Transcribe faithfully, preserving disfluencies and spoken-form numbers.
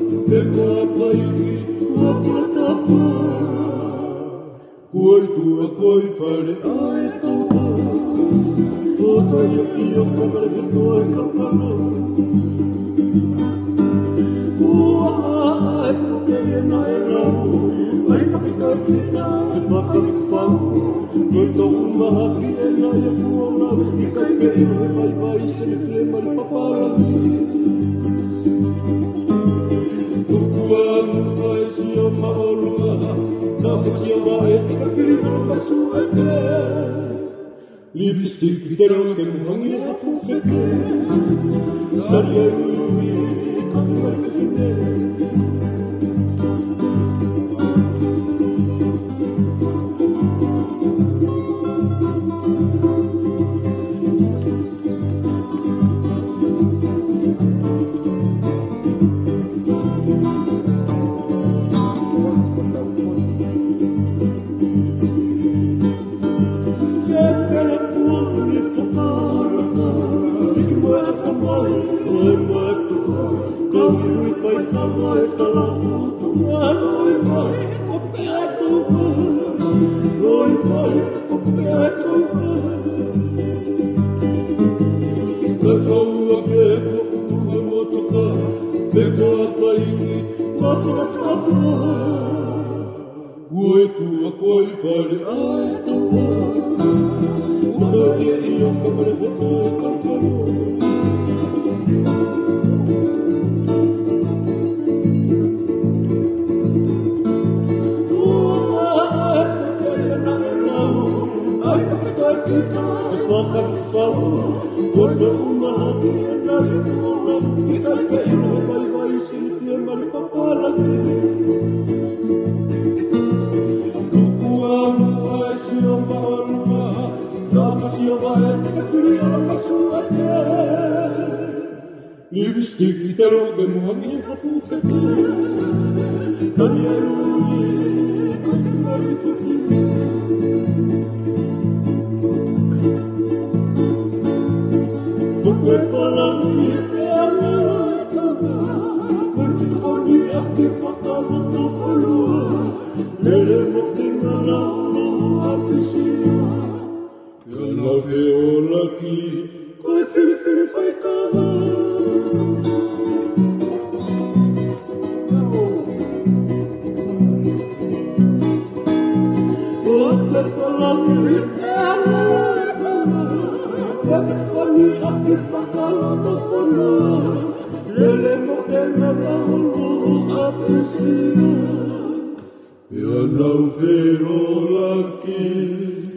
e kapaiki ua whakawha. Koi tua koi whare ai toa, o tai i o kamara he toi kakaro. Kua ai puke e na e rau, ai paki kai kita e whakawiku whau. Koi tau maha ki e na ia kua rau, i kai ke ino e vai vai sene whe mari paparangi. Tukua muka e sia maolunga, na whitia wae e ka whiri o masu e te. Lipstick i te rau ke muhangi e hafu wheke, nari ai ui i kapu ngari whiwhine. Ue tua koi whare ai toa, o tai e i o kamara he toi karakaro. Kua ai puke e na e rau, ai paki kai kita e whakawiku whau. Koi tau maha ki e na e kua rau, i kai ke ino e vai vai sene whia mari paparangi. Lipstick i te roge muhangi e hafu wheke, nari ai ui i kapu ngari whiwhine. Whakwe palangi e ana e kawa, me whikoni ake whakaroto whanua, lere mo te ngalalo a pisia. Ia nau whio laki, koe whiri whiri whaikawa. Lele mo te ngalalo a pisia. Ia nau whio laki.